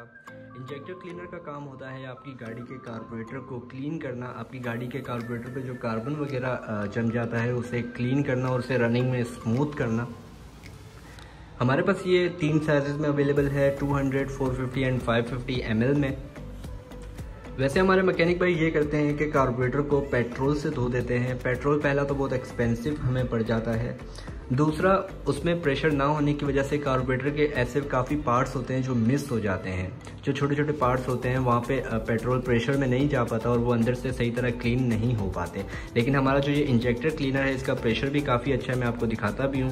Injector cleaner का काम होता है आपकी गाड़ी के कार्बोरेटर को क्लीन करना, आपकी गाड़ी के कार्बोरेटर पे जो कार्बन वगैरह जम जाता है उसे क्लीन करना और उसे रनिंग में स्मूथ करना। हमारे पास ये 3 साइजेस में अवेलेबल है, 200, 450 एंड 550 ml में। वैसे हमारे मैकेनिक भाई ये करते हैं कि कार्बोरेटर को पेट्रोल से धो देते हैं। पेट्रोल पहला तो बहुत एक्सपेंसिव हमें पड़ जाता है, दूसरा उसमें प्रेशर ना होने की वजह से कार्बोरेटर के ऐसे काफ़ी पार्ट्स होते हैं जो मिस हो जाते हैं। जो छोटे छोटे पार्ट्स होते हैं वहाँ पे पेट्रोल प्रेशर में नहीं जा पाता और वो अंदर से सही तरह क्लीन नहीं हो पाते। लेकिन हमारा जो ये इंजेक्टर क्लीनर है इसका प्रेशर भी काफ़ी अच्छा है, मैं आपको दिखाता भी हूँ।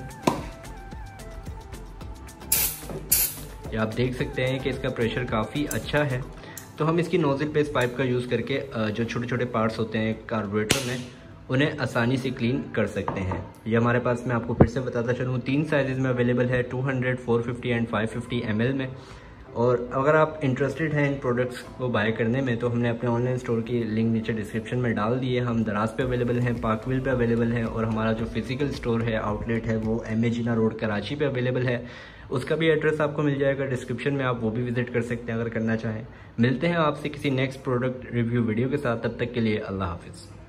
ये आप देख सकते हैं कि इसका प्रेशर काफ़ी अच्छा है। तो हम इसकी नोजल पे इस पाइप का यूज़ करके जो छोटे छोटे पार्ट्स होते हैं कार्बोरेटर में उन्हें आसानी से क्लीन कर सकते हैं। ये हमारे पास, मैं आपको फिर से बताता चलूँ, 3 साइजेस में अवेलेबल है, 200, 450 एंड 550 ml में। और अगर आप इंटरेस्टेड हैं इन प्रोडक्ट्स को बाय करने में तो हमने अपने ऑनलाइन स्टोर की लिंक नीचे डिस्क्रिप्शन में डाल दी है। हम दराज पे अवेलेबल हैं, पार्कविल पे अवेलेबल है और हमारा जो फिजिकल स्टोर है, आउटलेट है, वो MA जिन्ना रोड कराची पे अवेलेबल है। उसका भी एड्रेस आपको मिल जाएगा डिस्क्रिप्शन में, आप वो भी विजिट कर सकते हैं अगर करना चाहें। मिलते हैं आपसे किसी नेक्स्ट प्रोडक्ट रिव्यू वीडियो के साथ, तब तक के लिए अल्लाह हाफिज़।